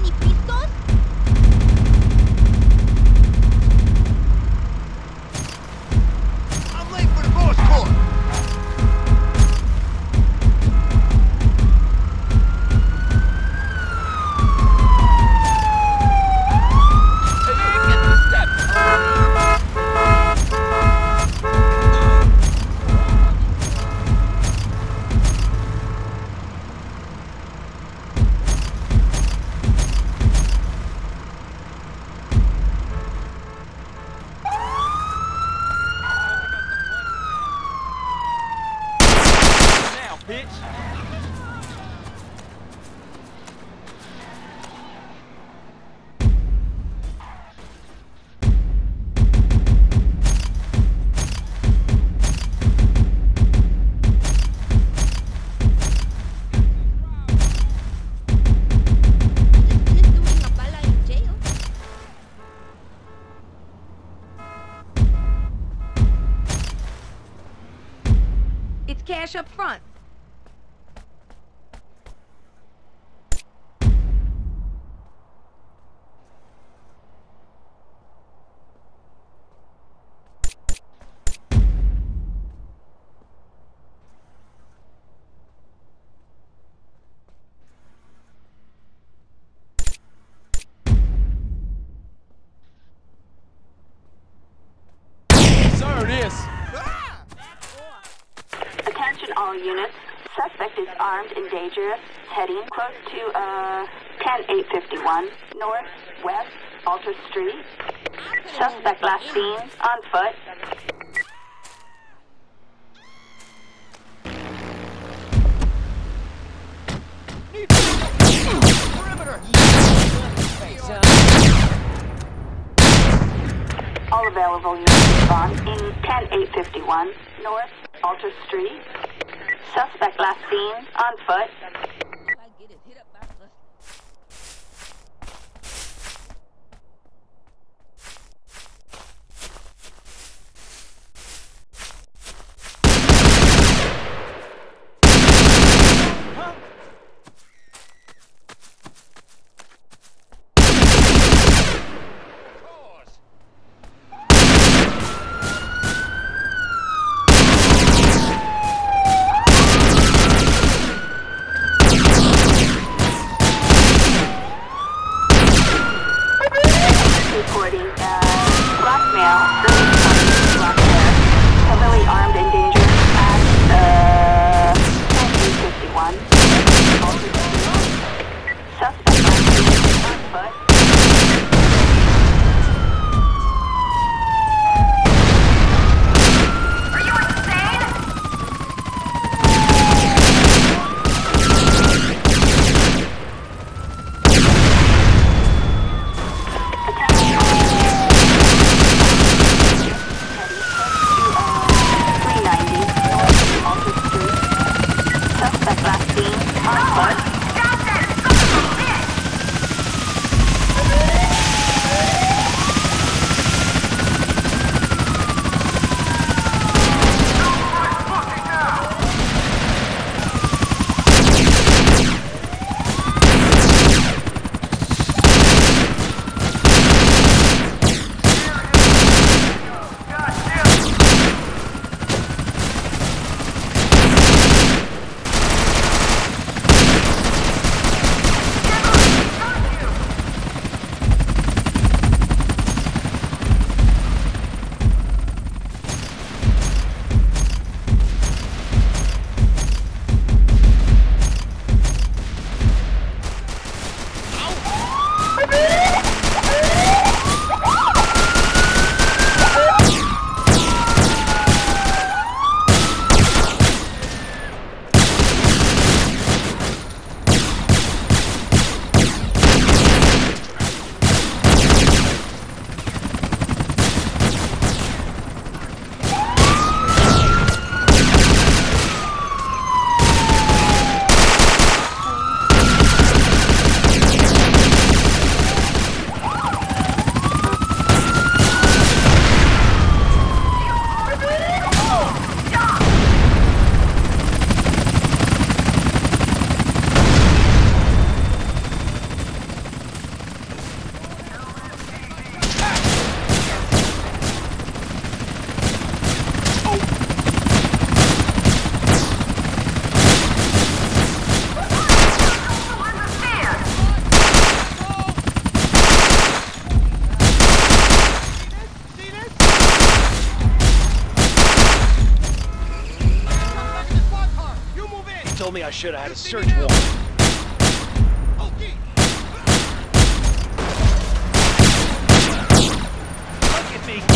any pistos? I'm late for the boss court. Cash up front. Sir, it is. Attention all units. Suspect is armed and dangerous. Heading close to 10851 North West Alter Street. Suspect last seen on foot. All available units respond in 10851 North Alter Street. Suspect last seen on foot. told me I should have had a search warrant. Look at me!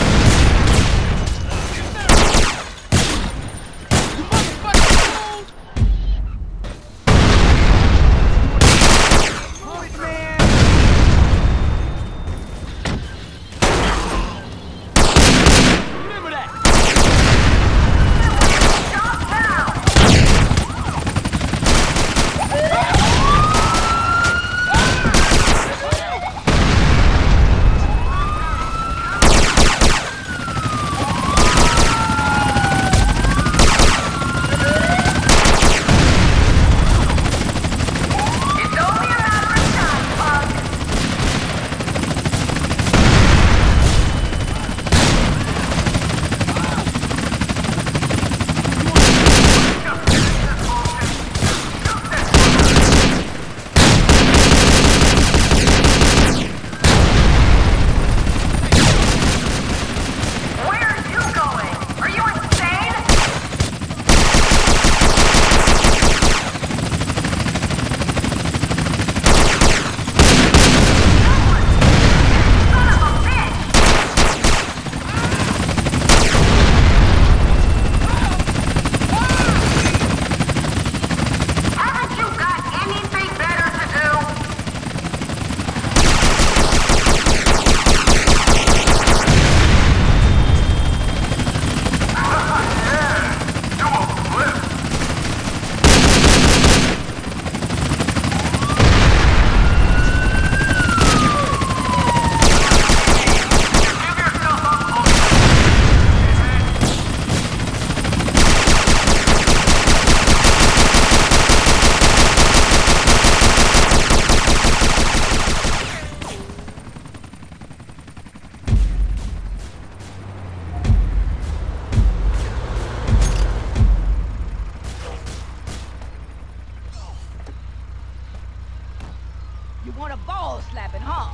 You want a ball slapping, huh?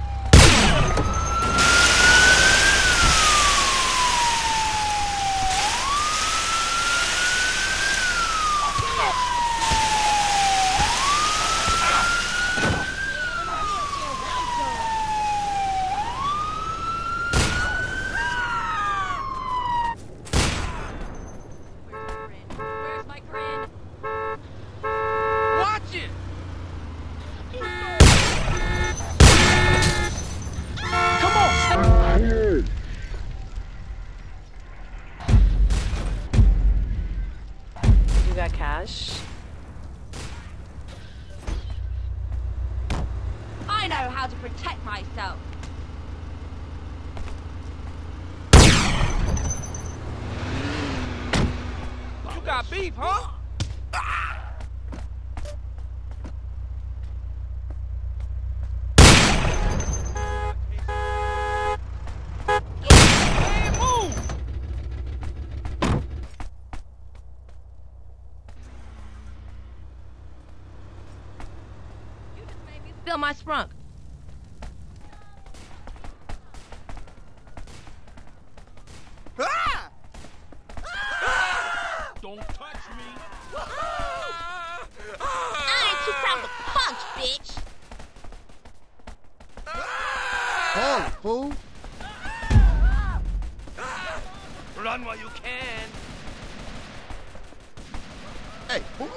Where's my grin? Watch it! You got cash? I know how to protect myself. You got beef, huh? Spill my sprunk. Ah! Ah! Don't touch me. I ain't too proud to punch, bitch. Oh, fool. Run while you can. Hey, boy.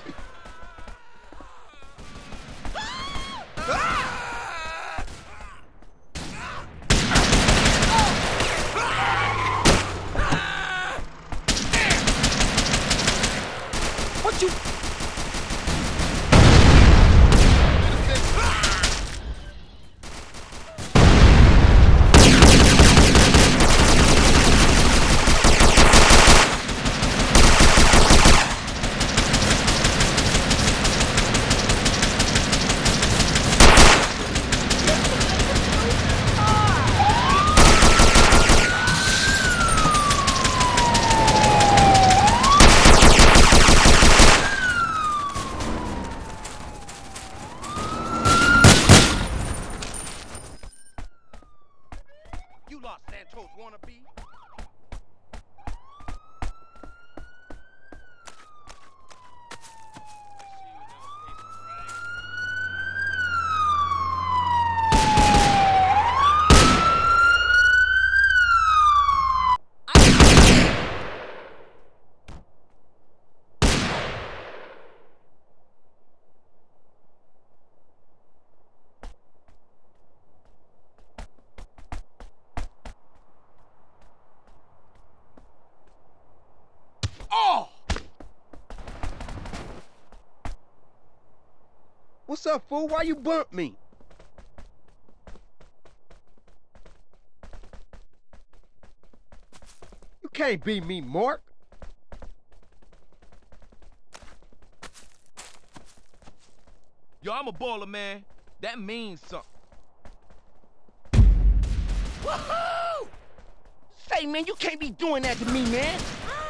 What you? What's up, fool? Why you bump me? You can't beat me, Mark. Yo, I'm a baller, man. That means something. Woohoo! Say, man, you can't be doing that to me, man.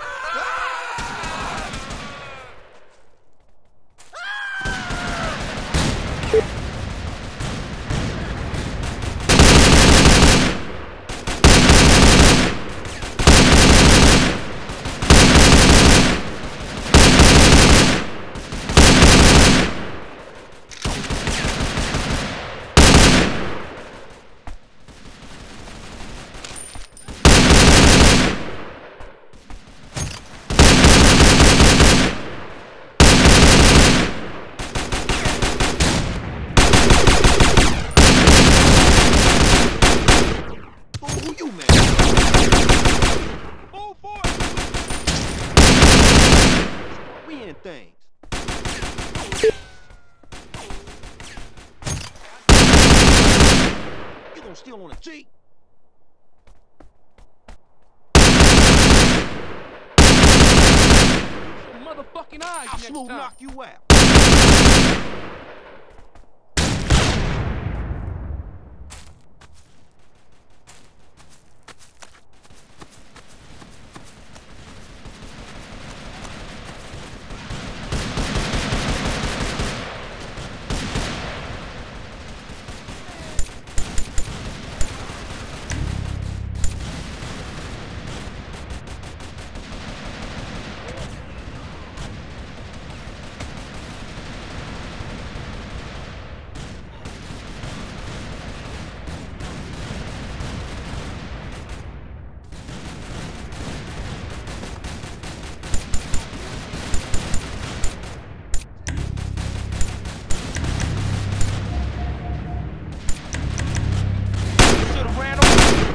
Who you, man? Full force. We in things. You gonna steal on a G? Motherfucking eyes I'll next smooth time. knock you out. Should've ran over.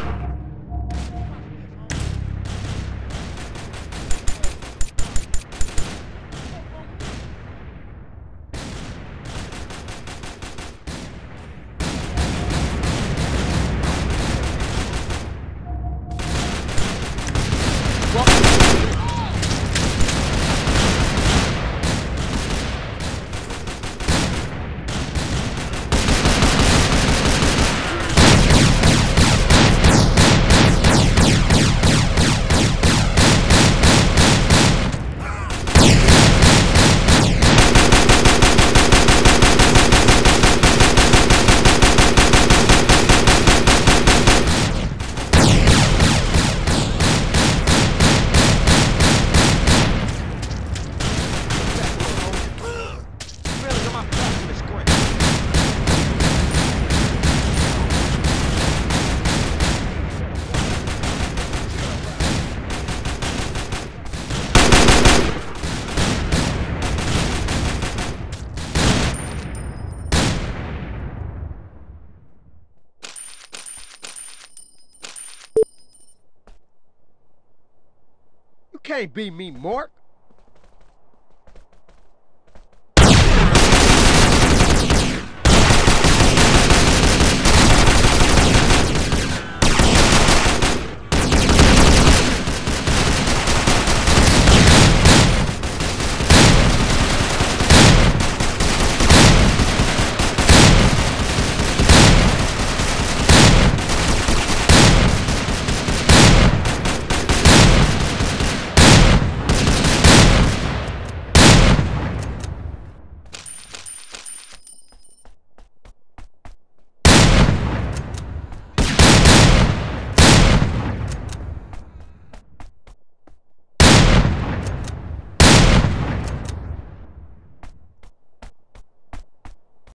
Really, my back is great. You can't beat me, Mark.